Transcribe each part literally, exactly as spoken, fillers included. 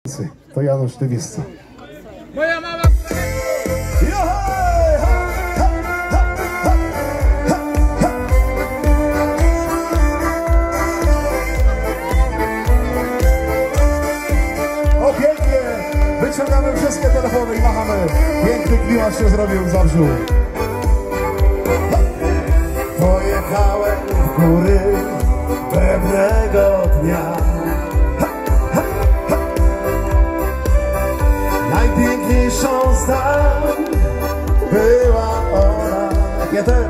To Janusz Tywisca. Moja mama... O, pięknie! Wyciągamy wszystkie telefony i machamy. Piękny klimat się zrobił w Zabrzu. Pojechałem w góry pewnego dnia. Najpiękniejszą z dam była ona. Jeden.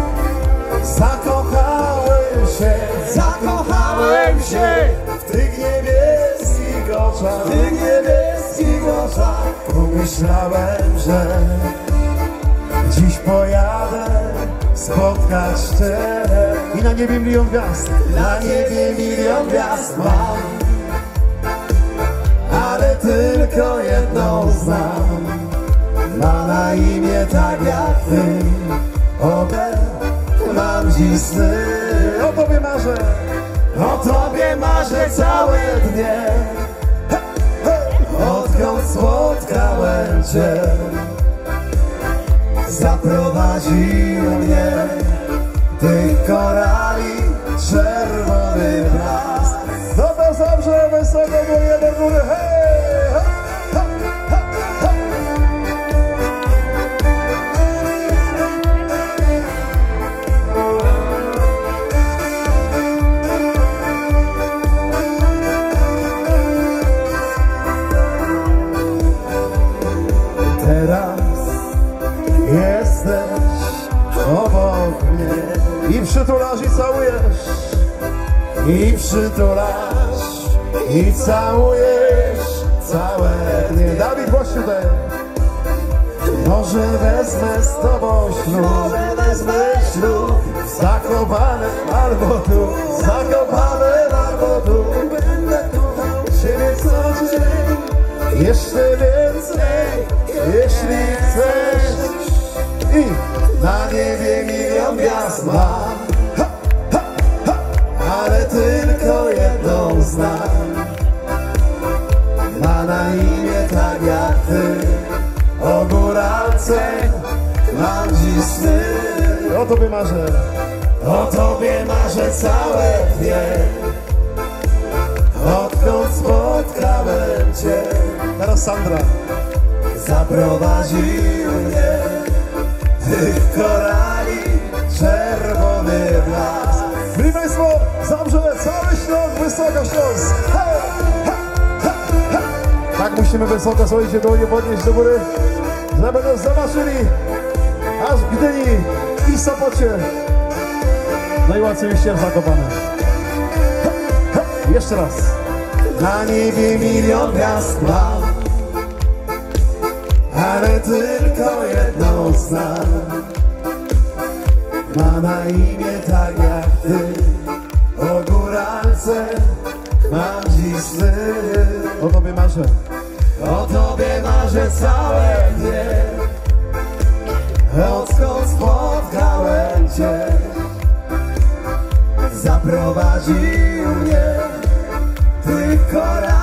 Zakochałem się, zakochałem się w tych niebieskich oczach, w tych niebieskich oczach. Pomyślałem, że dziś pojadę spotkać Cię. I na niebie milion gwiazd, na niebie milion gwiazd mam, ale tylko jedną znam. Ma na imię tak jak Ty. Obie mam dziś sny. O Tobie marzę, o Tobie marzę całe dnie. Odkąd spotkałem Cię, zaprowadził mnie tych korali czerwony blask. No to Zabrze, wysoko góry do góry, hej, hej, hej, hej. Teraz jesteś obok mnie i przytulasz i całujesz, i przytulasz i całujesz całe dnie. Dawid, chodź tutaj. Może wezmę z Tobą ślub, może wezmę ślub w Zakopanem albo tu, w Zakopanem albo tu. Będę kochał Ciebie co dzień, jeszcze więcej, jeśli chcesz. I na niebie milion gwiazd mam, ha, ha, ha, ale tylko jedną znam. Ma na imię tak jak Ty. O góralce mam dziś sny. O Tobie marzę, o Tobie marzę całe dnie. Odkąd spotkałem Cię. Teraz Sandra. Zaprowadził mnie tych korali czerwony blask. Byli Państwo, Zabrze, cały Śląsk, Wysoko Śląsk. Hej, hej, hej, hej. Tak musimy wysoko, słuchajcie, dłonie podnieść do góry, że będą zobaczyli aż w Gdyni i Sopocie. No i oczywiście w Zakopanem. Jeszcze raz. Na niebie milion gwiazd mam, ale tylko jedną znam. Ma na imię tak jak Ty. O góralce mam dziś sny. O Tobie marzę, o Tobie marzę całe dnie. Odkąd spotkałem Cię, zaprowadził mnie tych korali